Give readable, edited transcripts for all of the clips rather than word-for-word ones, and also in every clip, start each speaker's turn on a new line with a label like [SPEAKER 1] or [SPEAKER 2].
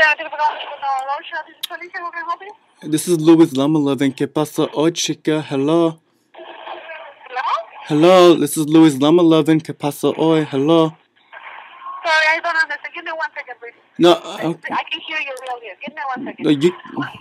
[SPEAKER 1] This is Louie's Llama loving. ¿Qué pasa hoy, chica? Hello.
[SPEAKER 2] Hello?
[SPEAKER 1] Hello, this is Louie's Llama loving. ¿Qué pasa hoy? Hello.
[SPEAKER 2] Sorry, I don't understand. Give me 1 second, please.
[SPEAKER 1] No,
[SPEAKER 2] I can hear you real good. Give me 1 second.
[SPEAKER 1] no, you.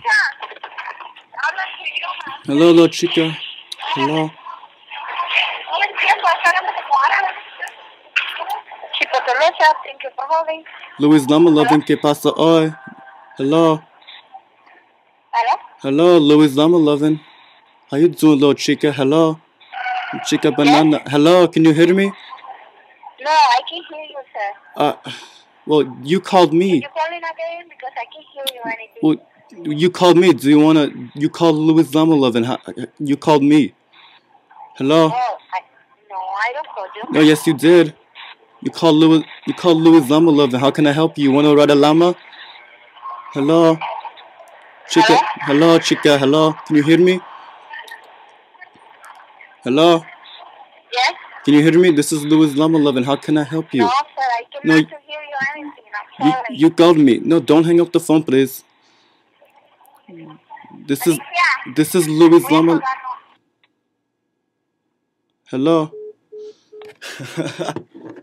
[SPEAKER 2] Habla tu idioma.
[SPEAKER 1] Hello, chica. Hello.
[SPEAKER 2] No lo entiendo. Espérame como árabe. Chico Tolosa, thank you for holding.
[SPEAKER 1] Louie's Llama loving. ¿Qué pasa hoy? Hello.
[SPEAKER 2] Hello?
[SPEAKER 1] Hello, Louie's Llama loving. How you doing, little chica? Hello. Chica banana.
[SPEAKER 2] Yes?
[SPEAKER 1] Hello, can you hear me?
[SPEAKER 2] No, I can hear you, sir.
[SPEAKER 1] Well, you called me.
[SPEAKER 2] You calling again? Because I can't hear you or anything.
[SPEAKER 1] Well, you called me. Do you wanna? You called Louie's Llama loving. You called me. Hello.
[SPEAKER 2] No, I don't call you.
[SPEAKER 1] No, yes, you did. You called Louis. You called Louie's Llama loving. How can I help you? You wanna ride a llama? Hello. Chica. Hello, chica. Hello. Can you hear me? Hello.
[SPEAKER 2] Yes?
[SPEAKER 1] Can you hear me? This is Louie's Llama loving. How can I help you?
[SPEAKER 2] No, sir, I cannot hear you or anything. I'm sorry.
[SPEAKER 1] You called me. No, don't hang up the phone, please. This is Louie's Llama. Hello.